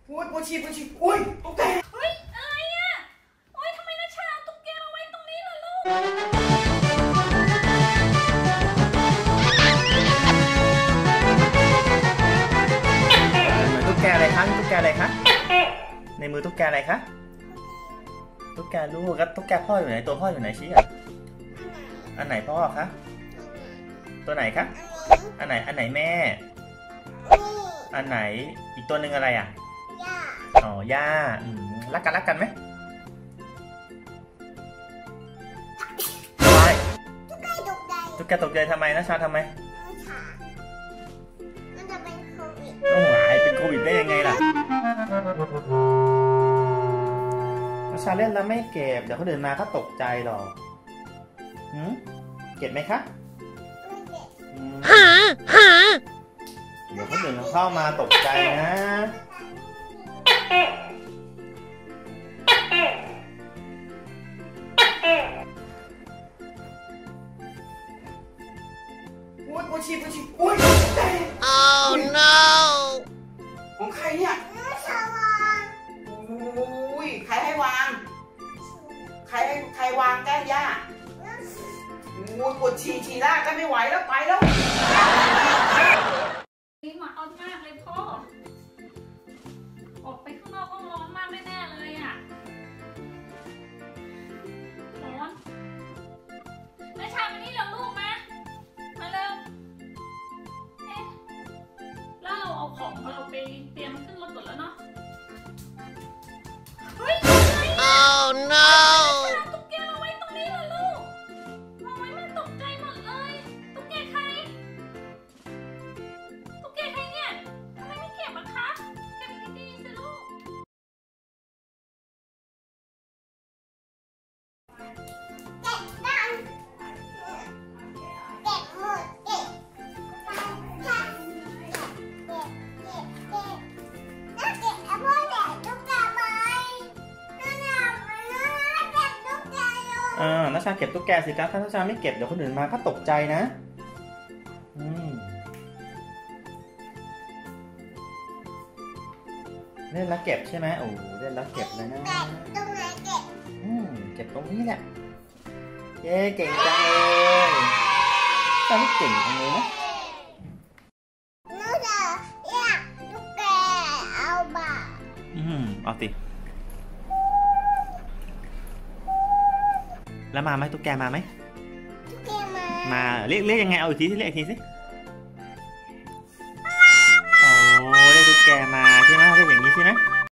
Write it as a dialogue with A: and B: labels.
A: โอ้ยปวดฉี่โอ้ยตุ๊กแก
B: เฮ้ยอะไรอ่ะโอ๊ยทำไมนะชาเอาตุ๊กแกมาไว้ตรงนี้ล่ะลูก
A: ตุ๊กแกอะไรคะตุ๊กแกอะไรคะในมือตุ๊กแกอะไรคะตุ๊กแกลูกครับตุ๊กแกพ่ออยู่ไหนตัวพ่ออยู่ไหนชี้อ่ะอันไหนพ่อคะตัวไหนคะอันไหนแม่อันไหนอีกตัวหนึ่งอะไรอ่ะอ๋อย่ารักกันไหมไม่ตุ๊กแกตกใจทำไมนะชาทำไม
C: มันจะเป็นโควิด
A: ต้องหายเป็นโควิดได้ยังไงล่ะชาเล่นแล้วไม่เก็บเดี๋ยวเขาเดินมาก็ตกใจหรอกเก็บไหมคะเดี๋ยวเขาเดินเข้ามาตกใจนะโอ้ยปวดฉี่โอ้ยใจ
C: Oh no
A: ของใครเนี่ย
C: ชาวาง
A: โอ้ยใครให้วางใครวางแก้ย่าโอ้ยปวดฉี่ลากก็ไม่ไหวแล้วไปแล้ว
B: นี่หมาเอามากเลยพ่อออกไปข้างนอกก็ร้อนมากแน่ๆเลยอ่ะร้อนนะชามานี่เร็วลูกมาเร็วเอ๊ะแล้วเราเอาของของเราไปเตรียมขึ้นรถก่อนแล้วเนาะเฮ้ย
C: Oh no
B: ตุ๊กแกเอาไว้ตรงนี้เหรอลูกเอาไว้มันตกใจหมดเลยตุ๊กแกใครเนี่ยทำไมไม่เก็บอะคะเก็บดีๆสิลูก
C: เก็บดังเก็บหมดเก็บแล้วเก็บเอาพวกเด็กตุ๊กแกไปนั่นน่ะเก็บตุ๊กแกอยู่
A: นัชชาเก็บตุ๊กแกสิครับถ้านัชชาไม่เก็บเดี๋ยวคนอื่นมาก็ตกใจนะเล่นแล้วเก็บใช่ไหมโอ้เล่นแล้วเก็บเลยนะ
C: เก็บตรงไหนเก็บ
A: เก็บตรงนี้แหละเย้เก่งจังเลยชาไม่เก่งตรงนี้นะ
C: หนูจะอยากตุ๊กแกเอาบ่า
A: เอาสิแล้วมาไหมตุ๊กแกมาไหม
C: ตุ๊กแก
A: มาเรียกยังไงเอาอีกทีสิเรียกอีกทีสิโอ้เรียกตุ๊กแกมาใช่ไหมเรียกอย่างนี้ใช่ไหม